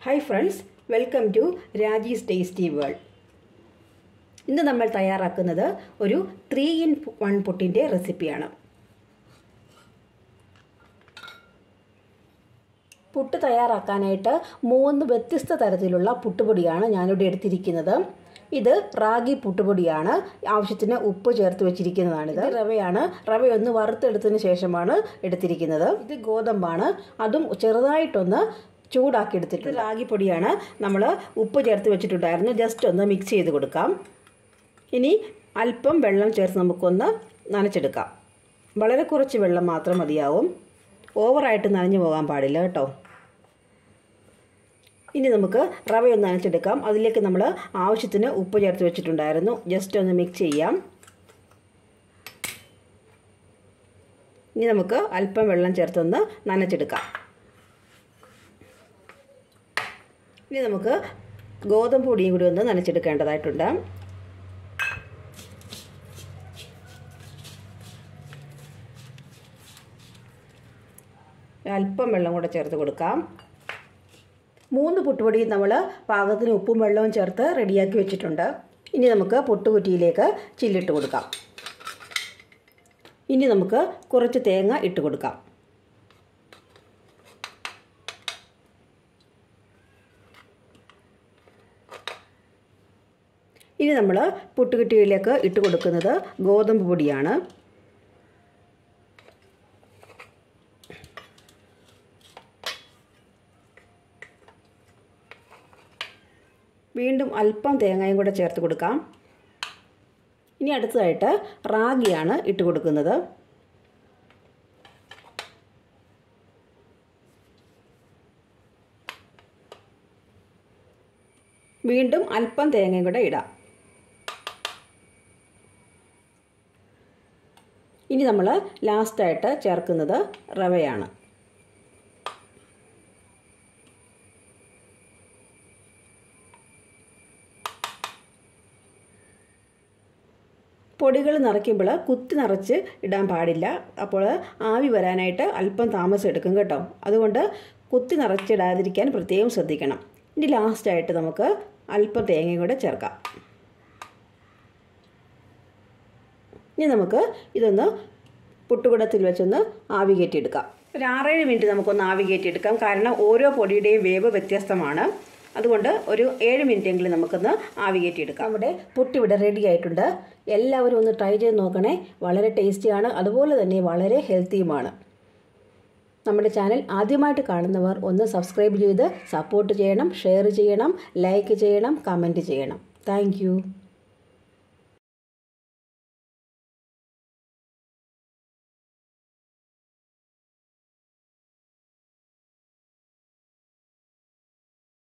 Hi friends, welcome to Raji's Tasty World. ഇന്ന് നമ്മൾ തയ്യാറാക്കുന്നത് ഒരു 3-in-1 പുട്ടിന്റെ റെസിപ്പിയാണ്. പുട്ട് തയ്യാറാക്കാനായിട്ട് 3 വ്യത്യസ്ത തരത്തിലുള്ള പുട്ടുപൊടിയാണ് ഞാനിവിടെ എടുത്തിരിക്കുന്നത്. ഇത് റാഗി പുട്ടുപൊടിയാണ്. ആവശ്യത്തിന് ഉപ്പ് ചേർത്ത് വെച്ചിരിക്കുന്നതാണ്. ഇത് റവയാണ്. റവയൊന്ന് വറുത്തെടുത്തതിന് ശേഷമാണ് എടുത്തിരിക്കുന്നത്. ഇത് ഗോതമ്പാണ്. അതും ചെറുതായിട്ടൊന്ന് ചൂടാക്കി എടുത്തിട്ടുണ്ട്. റാഗി പൊടിയാണ്. നമ്മൾ ഉപ്പ് ചേർത്ത് വെച്ചിട്ടുണ്ടായിരുന്നു. ജസ്റ്റ് ഒന്ന് മിക്സ് ചെയ്ത് കൊടുക്കാം. ഇനി അല്പം വെള്ളം ചേർത്ത് നമുക്കൊന്ന് നനച്ചെടുക്കാം. വളരെ കുറച്ച് വെള്ളം മാത്രം മതിയാവും. ഓവറായിട്ട് നനഞ്ഞു പോകാൻ പാടില്ല കേട്ടോ. ഇനി നമുക്ക് റവയൊന്ന് നനച്ചെടുക്കാം. അതിലേക്ക് നമ്മൾ ആവശ്യത്തിന് ഉപ്പ് ചേർത്ത് വെച്ചിട്ടുണ്ടായിരുന്നു. ജസ്റ്റ് ഒന്ന് മിക്സ് ചെയ്യാം. ഇനി നമുക്ക് അല്പം വെള്ളം ചേർത്തൊന്ന് നനച്ചെടുക്കാം. ഇനി നമുക്ക് ഗോതമ്പ് പൊടിയും കൂടി ഒന്ന് നനച്ചെടുക്കേണ്ടതായിട്ടുണ്ട്. അല്പം വെള്ളം കൂടെ ചേർത്ത് കൊടുക്കാം. 3 പുട്ടുപൊടി നമ്മൾ പാകത്തിന് ഉപ്പും വെള്ളവും ചേർത്ത് റെഡിയാക്കി വെച്ചിട്ടുണ്ട്. ഇനി നമുക്ക് പുട്ടുകുറ്റിയിലേക്ക് ചില്ലിട്ട് കൊടുക്കാം. ഇനി നമുക്ക് കുറച്ച് തേങ്ങ ഇട്ട് കൊടുക്കാം. ഇനി നമ്മൾ പുട്ടുകുറ്റിയിലേക്ക് ഇട്ട് കൊടുക്കുന്നത് ഗോതമ്പ് പൊടിയാണ്. വീണ്ടും അല്പം തേങ്ങയും കൂടെ ചേർത്ത് കൊടുക്കാം. ഇനി അടുത്തതായിട്ട് റാഗിയാണ് ഇട്ട് കൊടുക്കുന്നത്. വീണ്ടും അല്പം തേങ്ങയും കൂടെ ഇടാം. ഇനി നമ്മൾ ലാസ്റ്റായിട്ട് ചേർക്കുന്നത് റവയാണ്. പൊടികൾ നിറയ്ക്കുമ്പോൾ കുത്തി നിറച്ച് ഇടാൻ പാടില്ല. അപ്പോൾ ആവി വരാനായിട്ട് അല്പം താമസം എടുക്കും കേട്ടോ. അതുകൊണ്ട് കുത്തി നിറച്ചിടാതിരിക്കാൻ പ്രത്യേകം ശ്രദ്ധിക്കണം. ഇനി ലാസ്റ്റായിട്ട് നമുക്ക് അല്പം തേങ്ങയും കൂടെ ചേർക്കാം. ഇനി നമുക്ക് ഇതൊന്ന് പുട്ടുകുടത്തിൽ വെച്ചൊന്ന് ആവി കയറ്റിയെടുക്കാം. ഒരു 6-7 മിനിറ്റ് നമുക്കൊന്ന് ആവി കയറ്റിയെടുക്കാം. കാരണം ഓരോ പൊടിയുടെയും വേവ് വ്യത്യസ്തമാണ്. അതുകൊണ്ട് ഒരു 7 മിനിറ്റെങ്കിലും നമുക്കൊന്ന് ആവി കയറ്റിയെടുക്കാം. നമ്മുടെ പുട്ടിവിടെ റെഡി ആയിട്ടുണ്ട്. എല്ലാവരും ഒന്ന് ട്രൈ ചെയ്ത് നോക്കണേ. വളരെ ടേസ്റ്റിയാണ്, അതുപോലെ തന്നെ വളരെ ഹെൽത്തിയുമാണ്. നമ്മുടെ ചാനൽ ആദ്യമായിട്ട് കാണുന്നവർ ഒന്ന് സബ്സ്ക്രൈബ് ചെയ്ത് സപ്പോർട്ട് ചെയ്യണം, ഷെയർ ചെയ്യണം, ലൈക്ക് ചെയ്യണം, കമൻറ്റ് ചെയ്യണം. താങ്ക്